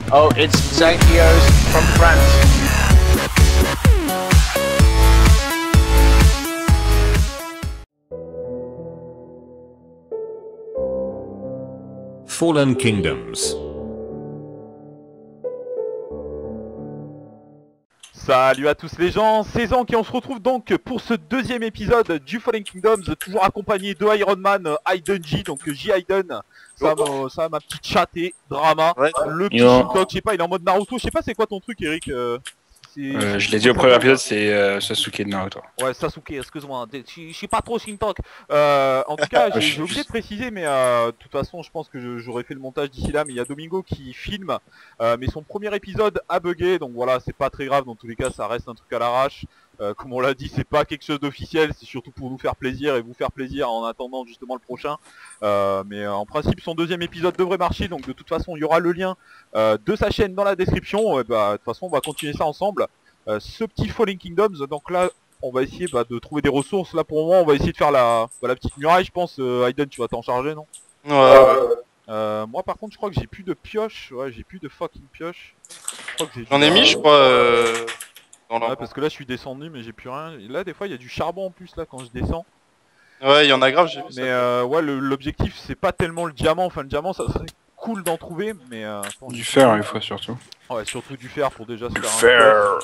Oh, it's Zankios from France. Fallen Kingdoms. Salut à tous les gens, c'est Zank et on se retrouve donc pour ce deuxième épisode du Fallen Kingdoms, toujours accompagné de Iron Man, Hayden J, donc J Hayden, ça ma petite chatte et drama, Ouais. le petit Shintok, je sais pas, il est en mode Naruto, je sais pas c'est quoi ton truc Eric Je l'ai dit au premier épisode, c'est Sasuke de Naruto. Ouais, Sasuke, excuse-moi, je suis pas trop Shintok. En tout cas, j'ai oublié de préciser, mais de toute façon, je pense que j'aurais fait le montage d'ici là, mais il y a Domingo qui filme, mais son premier épisode a bugué, donc voilà, c'est pas très grave, dans tous les cas, ça reste un truc à l'arrache. Comme on l'a dit, c'est pas quelque chose d'officiel, c'est surtout pour nous faire plaisir et vous faire plaisir en attendant justement le prochain. Mais en principe, son deuxième épisode devrait marcher, donc de toute façon, il y aura le lien de sa chaîne dans la description. Et de toute façon, on va continuer ça ensemble. Ce petit Fallen Kingdoms, donc là, on va essayer de trouver des ressources. Là, pour le moment, on va essayer de faire la petite muraille, je pense. Hayden, tu vas t'en charger, non? Ouais. Moi, par contre, je crois que j'ai plus de pioche. Ouais, j'ai plus de fucking pioche. J'en ai mis, je crois, dans ouais, parce que là, je suis descendu, mais j'ai plus rien. Et là, des fois, il y a du charbon en plus, là, quand je descends. Ouais, il y en a grave, j'ai vu ça. Mais ouais, l'objectif, c'est pas tellement le diamant. Enfin, le diamant, ça serait cool d'en trouver, mais... Du fer, il faut surtout. Ouais, surtout du fer pour déjà se Du faire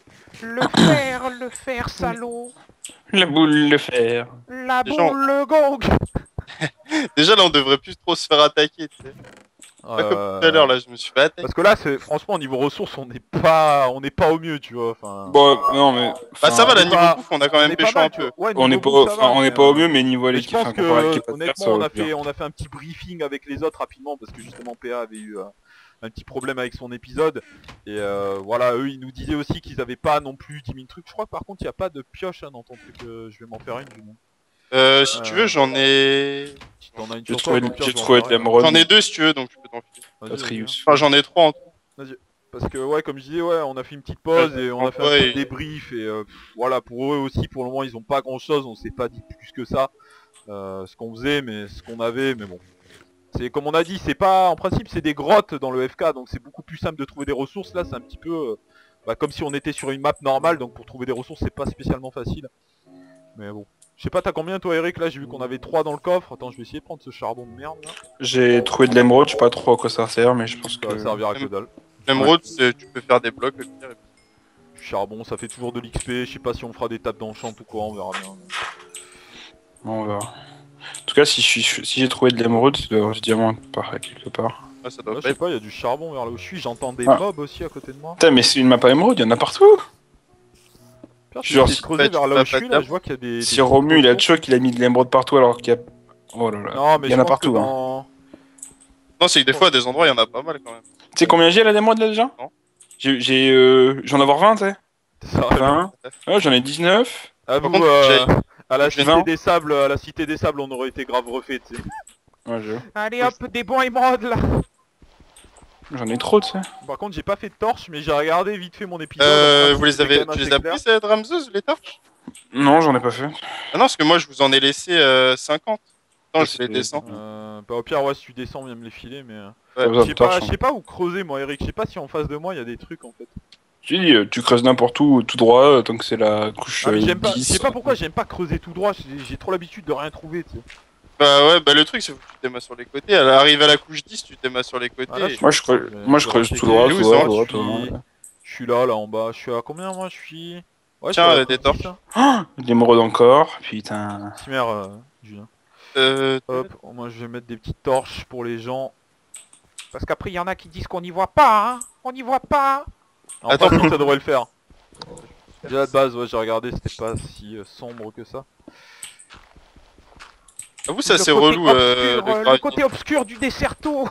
fer. Le fer, salaud. La boule de fer. La Les gens- boule, le gong. Déjà, là, on devrait plus trop se faire attaquer, tu sais. Pas comme tout à l'heure, là, je me suis fait attaquer. Parce que là, franchement, au niveau ressources, on n'est pas au mieux, tu vois. Enfin, Bon, non, mais... Bah, ça va, là, on est niveau pas- bouffe, on a quand même pas pécho mal, un tu peu. vois. Ouais, On niveau est pas, bouffe, ça va, on mais, est pas au mieux, mais niveau mais je l'équipe, pense enfin, comparé à que, l'équipe adverse, honnêtement, ça on va a bien. fait un petit briefing avec les autres rapidement, parce que justement, PA avait eu un petit problème avec son épisode. Et voilà, eux, ils nous disaient aussi qu'ils avaient pas non plus 10 000 trucs. Je crois que par contre, il n'y a pas de pioche hein, dans ton truc. Je vais m'en faire une, du moins. Si tu veux, j'en ai... Si t'en as une J'ai sur toi, trouvé, au pire, j'ai je vais en trouvé faire de une. l'émeraude. J'en ai deux si tu veux, donc je peux t'en filer. Vas-y, vas-y, Atreus. Enfin, j'en ai trois en tout. Parce que ouais, comme je disais, ouais, on a fait une petite pause et on a fait un petit débrief et voilà, pour eux aussi, pour le moment, ils ont pas grand chose, on s'est pas dit plus que ça, ce qu'on faisait, mais ce qu'on avait, mais bon. C'est comme on a dit, c'est pas, en principe, c'est des grottes dans le FK, donc c'est beaucoup plus simple de trouver des ressources. Là, c'est un petit peu, comme si on était sur une map normale, donc pour trouver des ressources, c'est pas spécialement facile. Mais bon. Je sais pas, t'as combien toi, Eric? Là, j'ai vu qu'on avait 3 dans le coffre. Attends, je vais essayer de prendre ce charbon de merde là. J'ai trouvé de l'émeraude, je sais pas trop à quoi ça sert, mais je pense Ça va que... servir à que dalle. L'émeraude, tu peux faire des blocs, au pire. Du charbon, ça fait toujours de l'XP. Je sais pas si on fera des tapes d'enchant ou quoi, on verra bien. Bon, on verra. En tout cas, si j'ai trouvé de l'émeraude, c'est du diamant par quelque part. Ah, ça doit Là, je pas sais être... pas, il y a du charbon vers là où je suis. J'entends des Ah. mobs aussi à côté de moi. Putain, mais c'est une map à émeraude, il y en a partout. Genre, Genre, si si creuser vers là où je suis, là, je vois qu'il y a des... Si Romu, il a choc, il a mis de l'émeraude partout alors qu'il y a... Oh là là, Non, mais il y en a partout. Hein. Non, c'est que des fois, à des endroits, il y en a pas mal quand même. Tu sais combien j'ai là d'émeraude là déjà? Non. J'en ai avoir 20, tu sais. Ça va. 20. Ouais, j'en ai 19. À Par vous, contre, à la j'ai cité 20. des sables, on aurait été grave refait, tu sais. Ouais, Allez hop, des bons émeraudes là. j'en ai trop, tu sais. Par contre, j'ai pas fait de torche, mais j'ai regardé vite fait mon épisode. Vous les C'était avez, quand même tu les assez as clair. pris, cette Ramzeuse, les torches? Non, j'en ai pas fait. Ah non, parce que moi, je vous en ai laissé 50. Non, je les descends. Bah au pire, ouais, si tu descends, viens me les filer, mais... Ouais, Pas besoin Je de torche, sais pas où creuser, moi, Eric. Je sais pas si en face de moi, il y a des trucs, en fait. Tu dis, tu creuses n'importe où, tout droit, tant que c'est la couche Ah, mais j'aime pas, je 10. sais pas pourquoi j'aime pas creuser tout droit, j'ai trop l'habitude de rien trouver, tu sais. Bah ouais, bah le truc, c'est que tu t'aimes sur les côtés. Elle arrive à la couche 10, tu t'aimes sur les côtés. Ah, là, et- Moi, je creuse tout droit, tout droit, tout droit, tout droit. Je suis là en bas. Je suis à combien, moi? Je suis... Ouais, Tiens, je suis à des 10, torches. hein. Ah, de l'émeraude encore, putain. Cimer, Julien. Euh... Hop, moi je vais mettre des petites torches pour les gens. Parce qu'après, il y en a qui disent qu'on n'y voit pas, hein. On n'y voit pas. En Attends. principe, ça devrait le faire. Déjà de base, ouais, j'ai regardé, c'était pas si sombre que ça. Avoue, c'est Le assez côté relou, obscur, le le côté obscur du desserto.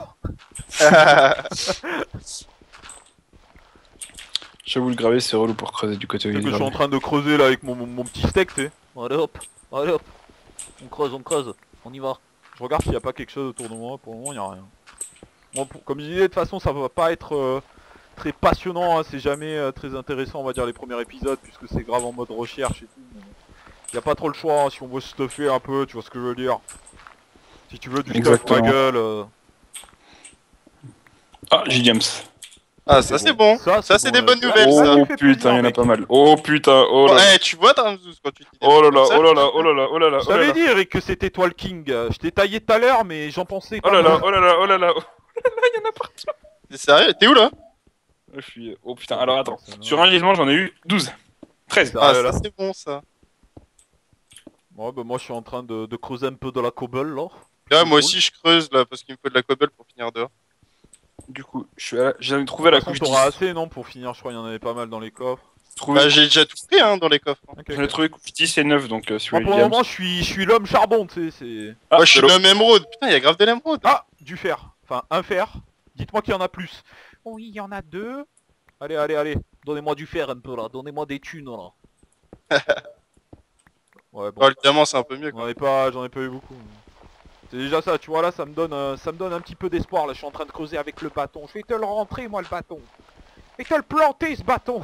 J'avoue, le gravier, c'est relou pour creuser du côté où C'est il que je est. suis en train de creuser là avec mon petit steak, tu sais. Allez hop, on creuse, on y va. Je regarde s'il n'y a pas quelque chose autour de moi, pour le moment il n'y a rien. Bon, comme je disais, de toute façon ça va pas être très passionnant, hein. C'est jamais très intéressant on va dire les premiers épisodes, puisque c'est grave en mode recherche et tout. Il n'y a pas trop le choix, hein, si on veut stuffer un peu, tu vois ce que je veux dire. Si tu veux du stuff ma Exactement. gueule... Ah, j'ai James. Ah, ça c'est bon. Ça c'est des bonnes nouvelles, ça. Oh putain, il y en a pas mal. Oh putain, oh là là. Eh, tu vois, Dramzouz, quand tu dis des Oh là trucs là, comme ça, oh là là, oh là là, oh là là, Je oh là t'avais là. dit Eric que c'était toi le king. Je t'ai taillé tout à l'heure mais j'en pensais Oh pas. là là, oh là là, oh là là. Il y en a partout. T'es sérieux? T'es où là? Je suis... Oh putain, alors attends. Sur un gisement, j'en ai eu 12. 13. Ça Ah, là. ça c'est bon ça. Ouais bah moi je suis en train de creuser un peu de la cobble là. Ouais, moi aussi je creuse là parce qu'il me faut de la cobble pour finir dehors. Du coup, j'en ai trouvé De la toute façon couche t'auras 10. assez non pour finir, je crois qu'il y en avait pas mal dans les coffres. Bah, j'ai déjà tout pris hein, dans les coffres. Ok, J'en ai ok. trouvé couche 10 et 9, donc si vous Moi voulez pour le James. moment je suis l'homme charbon, tu sais, c'est... Ah, Moi je suis de l'eau. l'homme émeraude. Putain, y'a grave de l'émeraude. Ah, du fer. Enfin, un fer. Dites-moi qu'il y en a plus. Oui, il y en a 2. Allez, allez, allez. Donnez-moi du fer un peu là. Donnez-moi des thunes là. Ouais, bon. Oh, le diamant c'est un peu mieux quoi. J'en ai pas eu beaucoup. C'est déjà ça, tu vois là, ça me donne un petit peu d'espoir là. Je suis en train de creuser avec le bâton. Je vais te le rentrer moi le bâton. Je vais te le planter ce bâton.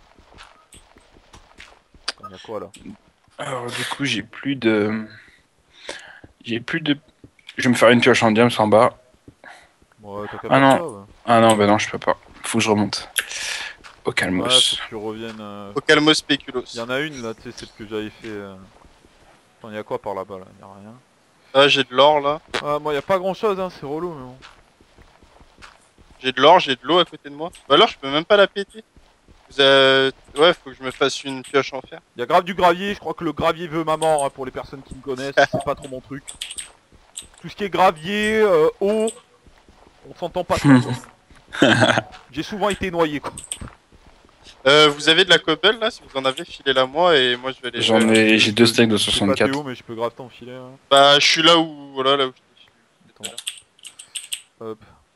Il y a quoi là? Alors du coup, j'ai plus de... Je vais me faire une pioche en diamant en bas. Ouais, t'as qu'à Ah faire non. ça, ouais. Ah non, bah non, je peux pas. Faut que je remonte. Au Ouais, calmos. faut que tu reviennes. Au calmo spéculos. Il y en a une là, tu sais, celle que j'avais fait. Attends, il y a quoi par là-bas là? Y a rien. Ah, j'ai de l'or là. Ah, moi y a pas grand chose, hein, c'est relou, mais bon. J'ai de l'or, j'ai de l'eau à côté de moi. Bah alors je peux même pas la péter. Ouais, faut que je me fasse une pioche en fer. Y a grave du gravier, je crois que le gravier veut ma mort hein, pour les personnes qui me connaissent, c'est pas trop mon truc. Tout ce qui est gravier, eau, on s'entend pas trop. quoi. J'ai souvent été noyé quoi. Vous avez de la cobble là? Si vous en avez, filez-la moi et moi je vais aller. J'ai 2 steaks de Je sais pas t'es 64. où, mais je peux grave t'enfiler. Hein. Bah je suis là où. Voilà, là où je suis. Hop.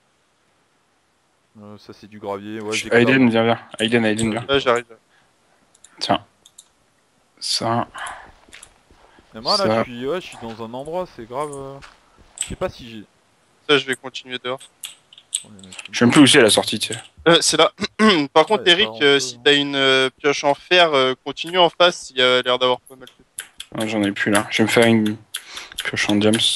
Ça c'est du gravier, ouais. j'ai Aiden, viens. Aiden, viens. Là j'arrive. Tiens. Ça. Mais moi ça. là, je suis dans un endroit, c'est grave. Je sais pas si j'ai. Ça je vais continuer dehors. Je sais même plus où c'est la sortie, tu sais. C'est là. Par contre Ouais, Eric, ça, on peut, si t'as une pioche en fer, continue en face, il y a l'air d'avoir pas mal de... Ouais, j'en ai plus là. Je vais me faire une pioche en diams.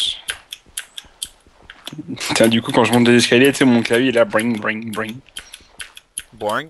Putain, du coup, quand je monte des escaliers, tu sais, mon clavier il est là, bring. Boing.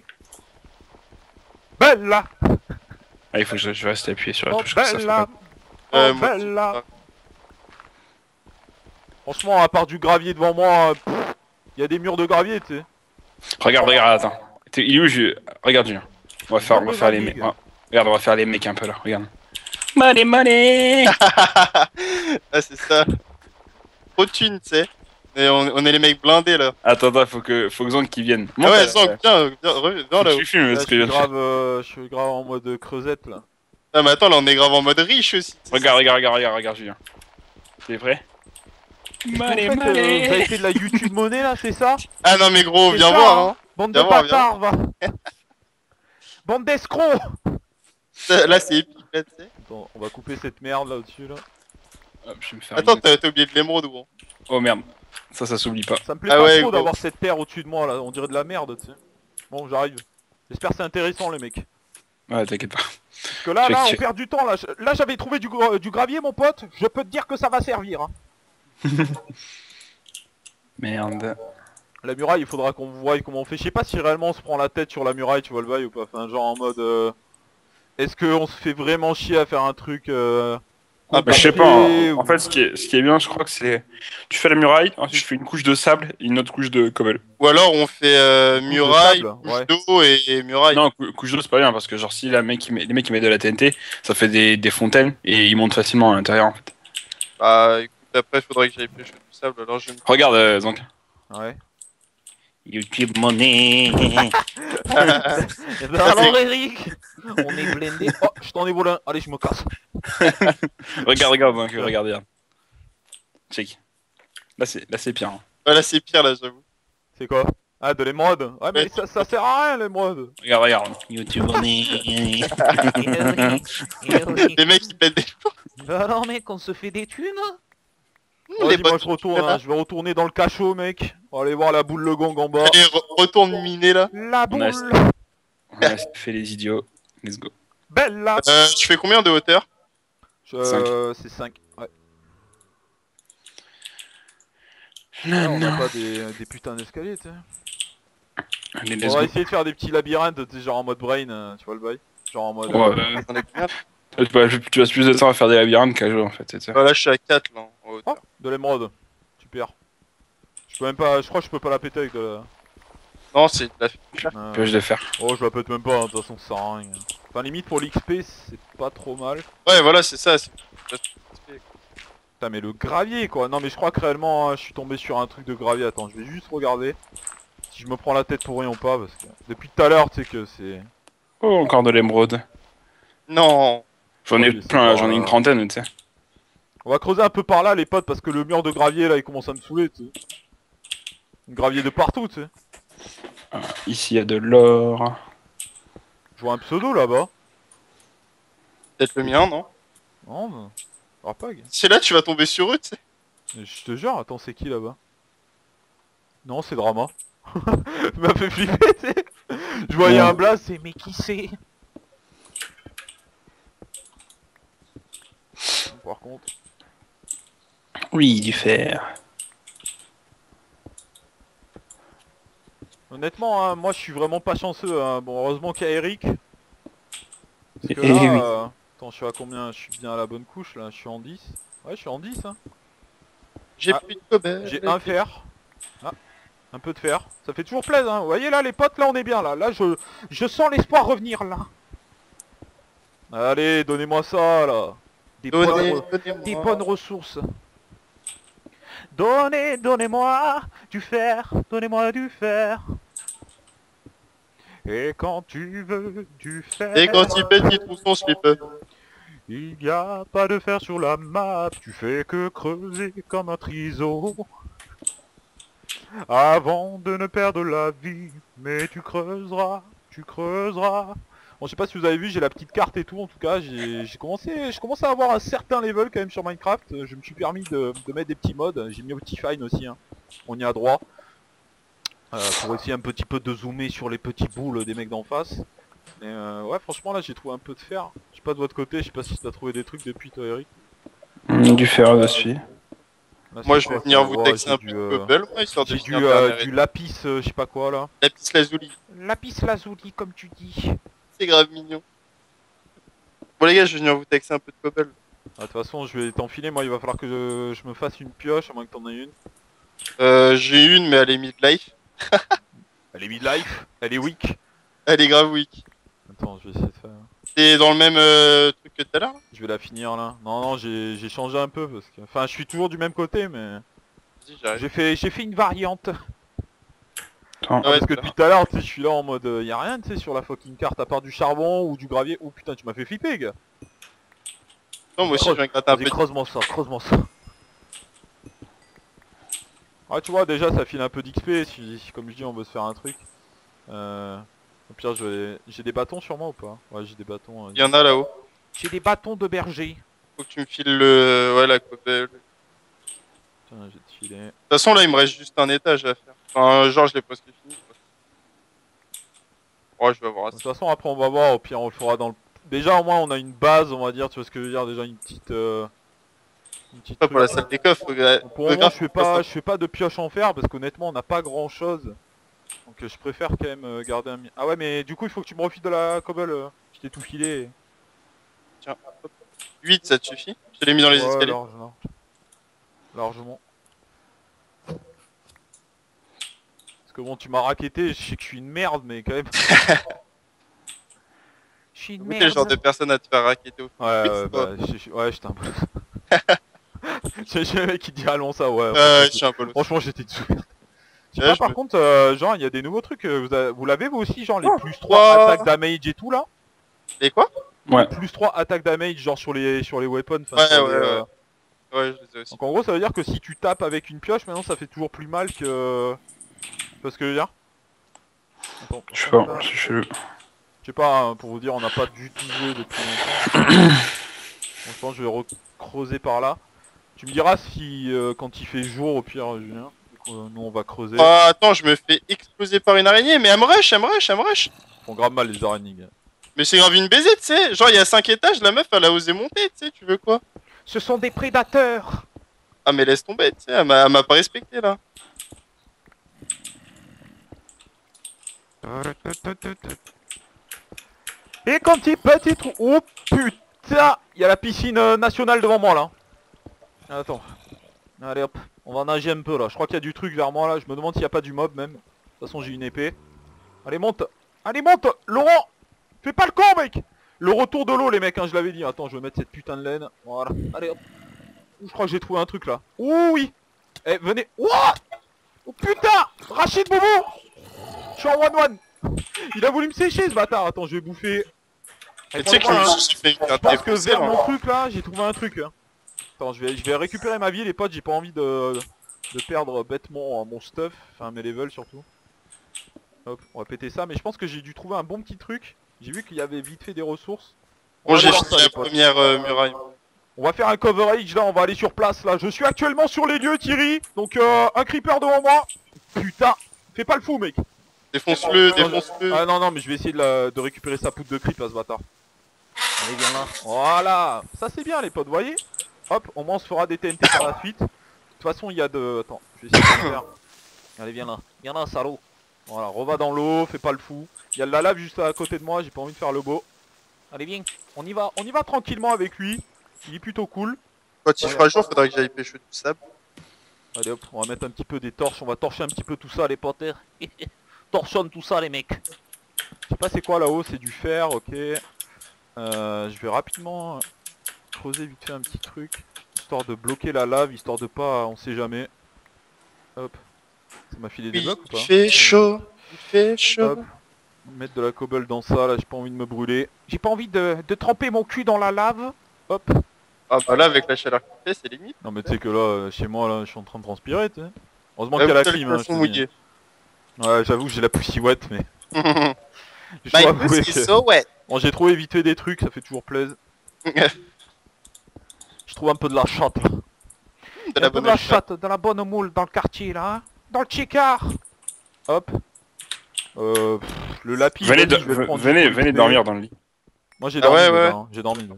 Bella. Ah, il faut que je reste appuyé sur la Oh touche. Ça fait bella. pas- Oh bella. Franchement, à part du gravier devant moi, il y a des murs de gravier, tu sais. Regarde, attends. Il est où Regarde, Julien. On va faire les mecs. Regarde, on va faire les mecs un peu là, regarde. Money. Ah c'est ça. Trop de thunes, tu sais. Et on est les mecs blindés là. Attends, faut que Zank qui vienne. Ah ouais, Zank, viens là. Tu filmes Là, ce que je viens de faire. je suis grave en mode creusette là. Ah mais attends, là on est grave en mode riche aussi. Regarde, Julien. T'es prêt? En fait, vous avez fait de la YouTube monnaie là, c'est ça? Ah non mais gros, C'est viens ça, voir hein. hein. Bande de Viens voir, bâtards, va. Bande d'escrocs. Là c'est épique là, tu sais. Attends, on va couper cette merde là au-dessus là. Hop, je vais me faire Attends, une- t'as oublié de l'émeraude gros. Oh merde. Ça s'oublie pas. Ça me plaît Ah pas ouais, trop gros. d'avoir cette terre au-dessus de moi là, on dirait de la merde, tu sais. Bon, j'arrive. J'espère que c'est intéressant les mecs. Ouais, t'inquiète pas. Parce que là, Check, on check. perd du temps là. Là, j'avais trouvé du gravier, mon pote. Je peux te dire que ça va servir. Hein. Merde. La muraille, il faudra qu'on voie comment on fait. Je sais pas si réellement on se prend la tête sur la muraille, tu vois le bail ou pas. Enfin, genre en mode. Est-ce qu'on se fait vraiment chier à faire un truc Ah bah je sais pas. Hein. compliqué, En fait, ce qui est bien, je crois que c'est. Tu fais la muraille, ensuite tu fais une couche de sable et une autre couche de cobble. Ou alors on fait muraille, sable, couche ouais. d'eau et muraille. Non, couche d'eau c'est pas bien parce que genre si les mecs qui mettent de la TNT, ça fait des fontaines et ils montent facilement à l'intérieur en fait. Bah écoute, après faudrait que j'aille pêcher du sable, alors je vais me... Regarde Zank. Ouais. YouTube money. Alors Eric, on est blindé. Oh, je t'en ai volé un. Allez, je me casse. regarde Zank, regarde. Check. Là c'est pire. Hein. Voilà, c'est pire là, j'avoue. C'est quoi? Ah, de l'émeraude. Ouais, mais Ouais. ça sert à rien l'émeraude. Regarde. YouTube money. Les mecs ils pètent des... Alors mec, on se fait des thunes. Vas-y, les moi bonnes je retourne, hein. Je vais retourner dans le cachot, mec. On va aller voir la boule le gong en bas. Allez, retourne miner là. La boule. On a fait les idiots. Let's go. Belle là. Je fais combien de hauteur? C'est 5. Ouais. Ouais, on n'a pas des putains d'escaliers, tu sais. Allez, On let's va go. essayer de faire des petits labyrinthes, tu sais, genre en mode brain, tu vois le bail. Genre en mode... Ouais, On est combien? tu passes plus de temps à faire des labyrinthes qu'à jouer en fait, c'est ça. Là, je suis à 4 là, en Oh, hauteur. de l'émeraude. Super. Je peux même pas... Je crois que je peux pas la péter avec de la... Non, c'est de la Pioche de fer. Oh, je la pète même pas, hein, de toute façon ça sert à rien. Enfin limite pour l'XP c'est pas trop mal. Ouais, voilà, c'est ça. Putain mais le gravier quoi. Non mais je crois que réellement hein, je suis tombé sur un truc de gravier. Attends, je vais juste regarder si je me prends la tête pour rien ou pas parce que depuis tout à l'heure tu sais que c'est... Oh, encore de l'émeraude. Non. J'en ai Ouais, plein, c'est j'en ai une pas- trentaine, tu sais. On va creuser un peu par là les potes parce que le mur de gravier là il commence à me saouler tu sais. Gravier de partout tu sais. Ici, il y a de l'or. Je vois un pseudo là-bas. Peut-être le mien, non? Non mais... Rapag. C'est là, tu vas tomber sur eux, tu sais. Mais je te jure, attends c'est qui là-bas? Non c'est Drama. Il m'a fait flipper tu sais. Je voyais Ouais. un blast, c'est mais qui c'est? Par contre... Oui, du fer. Honnêtement, hein, moi je suis vraiment pas chanceux. Hein. Bon, heureusement qu'il y a Eric. Parce que Eh là, oui. attends, je suis à combien? Je suis bien à la bonne couche là. Je suis en 10. Ouais, je suis en 10. Hein. J'ai Ah, plus de cobalt. J'ai un fer. Ah, un peu de fer. Ça fait toujours plaisir. Hein. Vous voyez là, les potes, là on est bien là. Là, je sens l'espoir revenir là. Allez, donnez-moi ça là. Des bonnes ressources. Donnez-moi du fer. Donnez-moi du fer. Et quand tu veux du fer... Et quand il pète, il trouve son slip. Il n'y a pas de fer sur la map, tu fais que creuser comme un triseau. Avant de ne perdre la vie, mais tu creuseras, tu creuseras. Bon, je sais pas si vous avez vu, j'ai la petite carte et tout, en tout cas, je commence à avoir un certain level quand même sur Minecraft. Je me suis permis de mettre des petits mods, j'ai mis Optifine aussi, hein. On y a droit. Pour essayer un petit peu de zoomer sur les petits boules des mecs d'en face. Et ouais, franchement là j'ai trouvé un peu de fer. Je sais pas de votre côté, je sais pas si t'as trouvé des trucs depuis toi Eric. Du fer dessus. Là, Moi, c'est je quoi, vais venir ça? vous Ouais, taxer j'ai un du, peu de cobalt, moi, histoire de j'ai finir dernière du étape. lapis, je sais pas quoi là. Lapis lazuli. Lapis lazuli comme tu dis. C'est grave mignon. Bon, les gars, je vais venir vous taxer un peu de cobalt. Ah, de toute façon je vais t'enfiler, moi il va falloir que je me fasse une pioche, à moins que t'en aies une. J'ai une, mais elle est midlife. Elle est midlife, elle est weak. Elle est grave weak. Attends, je vais essayer de faire... T'es dans le même truc que tout à l'heure là? Je vais la finir là. Non, non, j'ai changé un peu parce que... Enfin, je suis toujours du même côté, mais... Vas-y, j'arrive. J'ai fait une variante. Attends. Ah ouais, Parce que depuis tout à l'heure, tu sais, je suis là en mode... y a rien, tu sais, sur la fucking carte, à part du charbon ou du gravier. Oh putain, tu m'as fait flipper, gars. Non, moi aussi, je viens gratter un peu. Vas-y, creuse-moi ça, creuse-moi ça. Ouais, tu vois, déjà, ça file un peu d'XP, si, comme je dis, on veut se faire un truc. Au pire, j'ai des bâtons sur moi ou pas? Ouais, j'ai des bâtons. Il y en a là-haut. J'ai des bâtons de berger. Faut que tu me files le... Ouais, la cobalt. De Tiens, je vais te filer. toute façon, là, il me reste juste un étage à faire. Enfin, genre, je l'ai presque fini. Quoi. Ouais, je vais avoir De assez. toute façon, après, on va voir, au pire, on le fera dans le... Déjà, au moins, on a une base, on va dire, tu vois ce que je veux dire, déjà une petite... Pas pour la salle des coffres. Pour le moment, je fais pas de pioche en fer, parce qu'honnêtement, on n'a pas grand-chose. Donc, je préfère quand même garder un... Ah ouais, mais du coup, il faut que tu me refiles de la cobble. Je t'ai tout filé. Tiens, hop. 8, ça te suffit? Je te l'ai mis dans les Ouais, escaliers. largement. Parce que bon, tu m'as racketté, je sais que je suis une merde, mais quand même... Je suis une T'es le genre de personne à te faire racketter au Ouais, Oui, ouais, c'est bah, ouais, j'étais un peu... J'ai le mec qui dit allons ça, ouais. je suis un peu Franchement, j'étais dessous. Je sais Ouais, pas, je par me- contre, genre, il y a des nouveaux trucs, vous l'avez vous aussi, genre les plus 3 Oh. attaques damage et tout là? Et quoi? Ouais. Plus 3 attaques damage, genre sur les weapons. enfin, Ouais, sur ouais, les, ouais. Ouais, je les ai aussi. Donc en gros, ça veut dire que si tu tapes avec une pioche, maintenant ça fait toujours plus mal que... Tu vois ce que je veux dire? Attends, Je sais pas, c'est chelou. je sais pas, hein, pour vous dire, on n'a pas du tout joué depuis longtemps. Donc, je pense que je vais recreuser par là. Tu me diras si quand il fait jour, au pire, Julien, nous on va creuser. Oh, attends, je me fais exploser par une araignée, mais elle me rush, elle me rush, elle me rush. Ils font grave mal les araignées. Gars. Mais c'est grave une baisée, tu sais. Genre, il y a 5 étages, la meuf, elle a osé monter, tu sais, tu veux quoi? Ce sont des prédateurs. Ah, mais laisse tomber, tu sais, elle m'a pas respecté, là. Et quand petit trou... Oh putain, il y a la piscine nationale devant moi là. Attends. Allez hop, on va nager un peu là. Je crois qu'il y a du truc vers moi là. Je me demande s'il n'y a pas du mob même. De toute façon j'ai une épée. Allez monte. Allez monte Laurent. Fais pas le con mec. Le retour de l'eau les mecs, hein, je l'avais dit. Attends, je vais mettre cette putain de laine. Voilà. Allez hop. Je crois que j'ai trouvé un truc là. Oh oui. Eh venez. Ouah. Oh putain. Rachid Bobo. Je suis en 1-1. Il a voulu me sécher ce bâtard. Attends, je vais bouffer. Mais tu sais que je me suis fait Je pense que vers mon truc là, j'ai trouvé un truc. Hein. Attends, je vais récupérer ma vie les potes. J'ai pas envie de perdre bêtement mon stuff. Enfin mes levels surtout. Hop, on va péter ça. Mais je pense que j'ai dû trouver un bon petit truc. J'ai vu qu'il y avait vite fait des ressources. Bon, j'ai fini la première muraille. On va faire un coverage là, on va aller sur place là. Je suis actuellement sur les lieux Thierry. Donc un creeper devant moi. Putain, fais pas le fou mec. Défonce-le, défonce-le. Ah non non mais je vais essayer de récupérer sa poudre de creep à ce bâtard. Allez viens là. Voilà. Ça c'est bien les potes, vous voyez. Hop, au moins on se fera des TNT par la suite. De toute façon il y a de... Attends, je vais essayer de le faire. Allez viens là. Viens là salaud. Voilà, reva dans l'eau, fais pas le fou. Il y a de la lave juste à côté de moi, j'ai pas envie de faire le beau. Allez viens, on y va tranquillement avec lui. Il est plutôt cool. Quand il fera jour, faudra que j'aille pêcher du sable. Allez hop, on va mettre un petit peu des torches, on va torcher un petit peu tout ça les potes. Torchonne tout ça les mecs. Je sais pas c'est quoi là-haut, c'est du fer, ok. Je vais rapidement creuser vite fait un petit truc. Histoire de bloquer la lave, histoire de pas, on sait jamais. Hop. Ça m'a filé des blocs ou pas? Il fait chaud, il fait chaud. Hop. Mettre de la cobble dans ça, là j'ai pas envie de me brûler. J'ai pas envie de tremper mon cul dans la lave. Hop. Ah bah là avec la chaleur qu'il fait, c'est limite. Non mais tu sais que là, chez moi là, je suis en train de transpirer, tu sais. Heureusement qu'il y a la clim, hein, je te dis. mouillé. Ouais, j'avoue que j'ai la poussiouette, mais... je My dois avouer pussy que... so wet. Bon, j'ai trouvé vite fait des trucs, ça fait toujours plaisir. Je trouve un peu de la chatte là. De la bonne chatte. De la bonne moule dans le quartier là, hein. Dans le chicard. Hop. Le lapis. Venez dormir dans le lit. Moi j'ai Ah dormi, ouais, déjà, ouais. hein, j'ai dormi.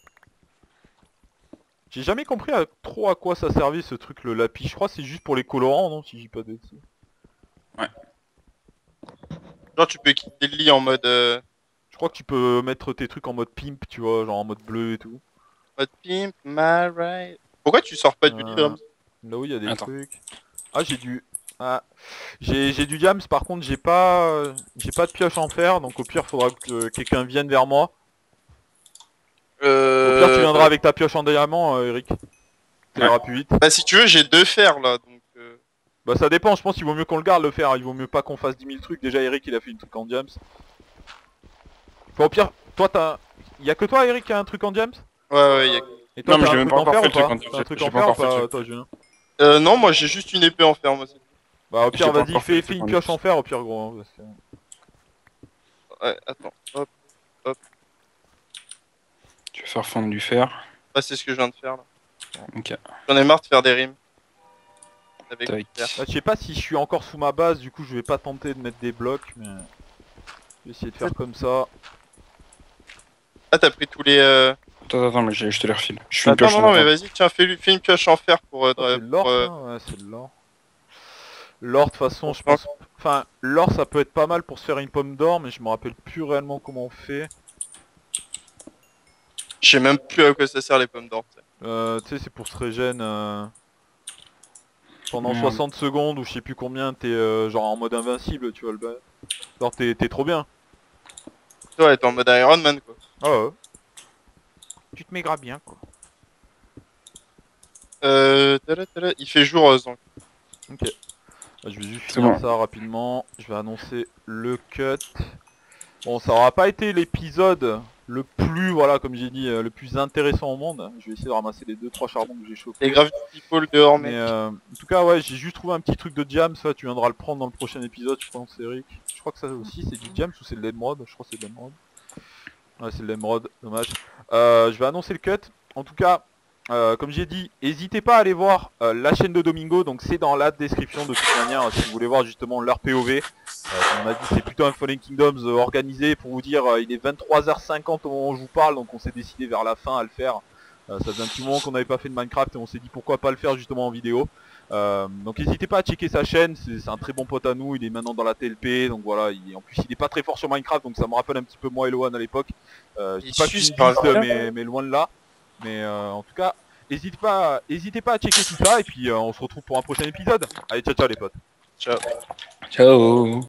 J'ai jamais compris trop à quoi ça servait ce truc le lapis. Je crois que c'est juste pour les colorants, non, si j'ai pas de bêtises. Ouais. Genre tu peux quitter le lit en mode... Je crois que tu peux mettre tes trucs en mode pimp, tu vois, genre en mode bleu et tout. Mode pimp, my right. Pourquoi tu sors pas du lit Drums? Là où il y a des Attends. trucs. Ah j'ai du... Ah, j'ai du diams, par contre j'ai pas de pioche en fer, donc au pire faudra que quelqu'un vienne vers moi. Au pire tu viendras avec ta pioche en diamant, Eric. Ça ira plus vite. Bah si tu veux, j'ai 2 fers là, donc... Bah ça dépend, je pense qu'il vaut mieux qu'on le garde le fer, il vaut mieux pas qu'on fasse 10 000 trucs. Déjà Eric il a fait une truc en diams. Enfin, au pire, toi t'as... Y'a que toi Eric qui a un truc en diams? Ouais, y'a... Et toi Non, mais t'as j'ai un même truc pas en encore fer fait ou le truc pas? en diams. T'as un truc J'ai en pas fer ou encore fait le pas, truc. toi Julien? non, moi j'ai juste une épée en fer, moi c'est tout. Bah au pire J'ai pas vas-y encore fait le fais truc une en pioche diams. en fer au pire gros. Hein, parce que... Ouais, attends, hop. Tu vas faire fondre du fer. Bah c'est ce que je viens de faire là. Ok. J'en ai marre de faire des rimes. Avec Tac. le fer. Bah, je sais pas si je suis encore sous ma base, du coup je vais pas tenter de mettre des blocs, mais... Je vais essayer de faire comme ça. Ah t'as pris tous les... Attends, mais je te les refile. Je suis une Attends, pioche. non, mais vas-y, tiens, fais une pioche en fer pour... Oh, c'est de l'or pour, ça? Ouais c'est de l'or. L'or de toute façon je pense... Enfin l'or ça peut être pas mal pour se faire une pomme d'or, mais je me rappelle plus réellement comment on fait. Je sais même plus à quoi ça sert les pommes d'or. Tu sais c'est pour se régène pendant Merde. 60 secondes ou je sais plus combien, t'es genre en mode invincible tu vois le bas. Genre t'es trop bien. Toi, t'es en mode Iron Man quoi. Ah ouais. Tu te maigras bien quoi. Il fait jour, donc. Ok. Je vais juste C'est finir bon. ça rapidement. Je vais annoncer le cut. Bon, ça aura pas été l'épisode le plus, voilà, comme j'ai dit, le plus intéressant au monde. Je vais essayer de ramasser les 2-3 charbons que j'ai chauffés. Les Gravity People dehors, Mais mec. en tout cas, ouais, j'ai juste trouvé un petit truc de diams. Ça, tu viendras le prendre dans le prochain épisode, je pense, Eric. Je crois que ça aussi, c'est du diams ou c'est de l'émeraude. Je crois que c'est de l'émeraude. Ouais, c'est de l'émeraude, dommage. Je vais annoncer le cut. En tout cas, comme j'ai dit, n'hésitez pas à aller voir la chaîne de Domingo, donc c'est dans la description de toute manière, si vous voulez voir justement leur POV. Comme on a dit, c'est plutôt un Fallen Kingdoms organisé, pour vous dire, il est 23h50 au moment où je vous parle, donc on s'est décidé vers la fin à le faire. Ça faisait un petit moment qu'on n'avait pas fait de Minecraft et on s'est dit pourquoi pas le faire justement en vidéo. Donc n'hésitez pas à checker sa chaîne, c'est un très bon pote à nous, il est maintenant dans la TLP, donc voilà, en plus il est pas très fort sur Minecraft, donc ça me rappelle un petit peu moi et Lohan à l'époque. Je dis pas que je suis mais loin de là. Mais en tout cas, n'hésitez pas à checker tout ça, et puis on se retrouve pour un prochain épisode. Allez, ciao ciao les potes. Ciao. Ciao.